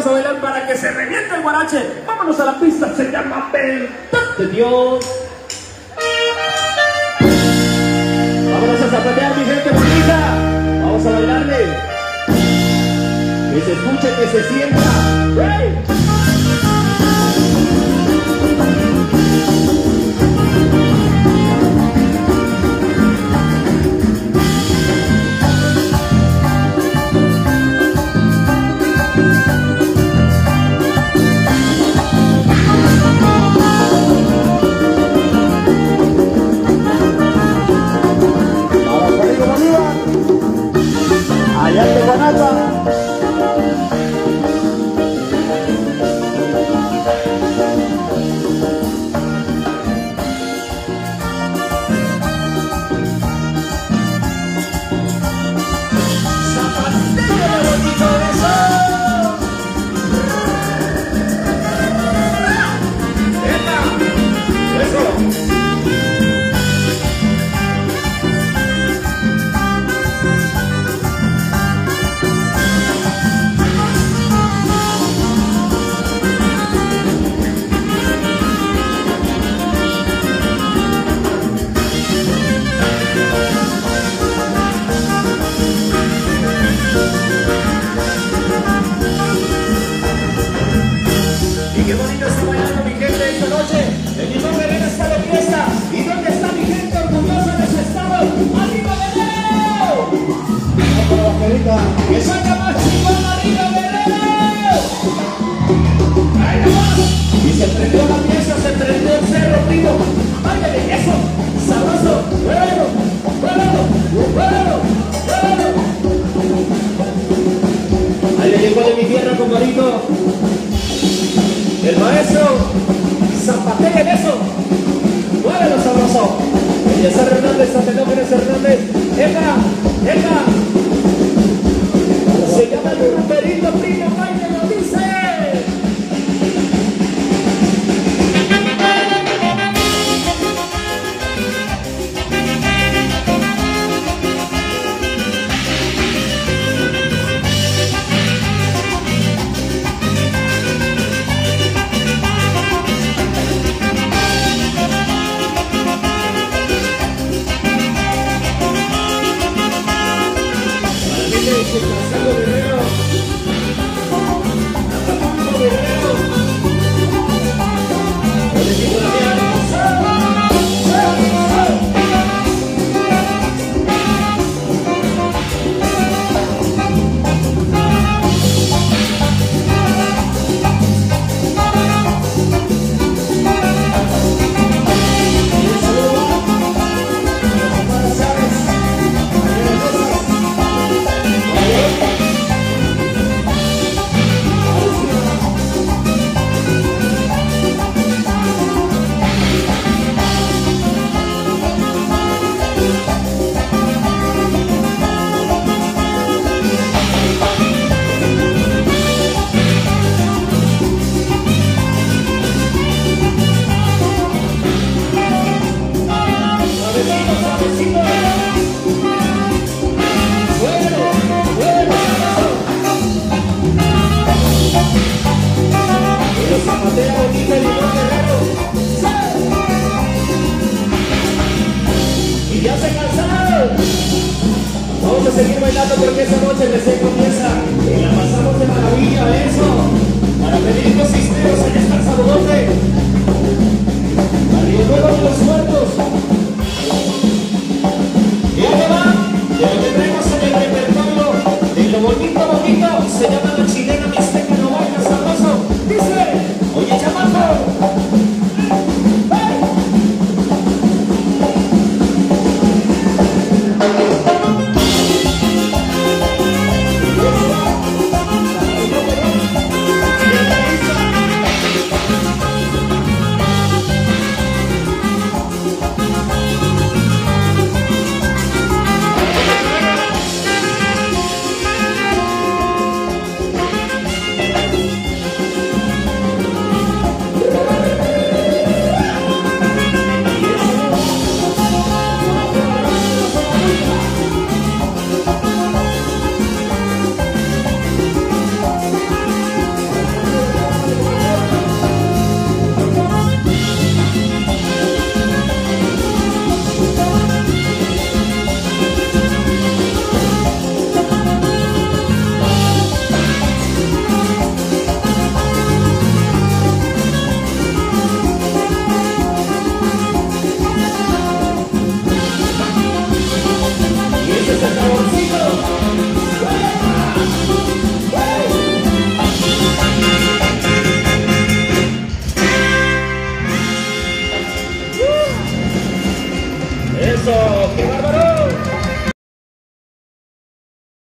a bailar para que se reviente el guarache. Vámonos a la pista, se llama Verdad de Dios. Vámonos a zapatear, mi gente bonita. Vamos a bailarle. Que se escuche, que se sienta. ¡Hey! Allá te Guanata. Qué bonito está bailando mi gente esta noche. En mi nombre ven esta de fiesta. ¿Y dónde está mi gente orgullosa de su estado? ¡Arriba Guerrero! Vamos con la bajerita. ¡Que salga más chingón! ¡Arriba Guerrero! ¡Ahí nomás! Y se prendió la pieza, se prendió el cerro primo. ¡Báilale eso! ¡Sabroso! ¡Guerrero! ¡Guerrero! ¡Guerrero! ¡Guerrero! Ahí le llegó de mi tierra, compadrito. El maestro, zapatea en eso. Muévelo sabroso. Eliezer Hernández, Santenómenes Hernández. ¡Eca! ¡Eca! Se llama el rumberito primo, baile, lo dice. Acapulco Guerrero, Acapulco Guerrero, Boletito Damián. Y ya se cansaron. Vamos a seguir bailando porque esta noche recién comienza y la pasamos de maravilla eso. Para pedir cosas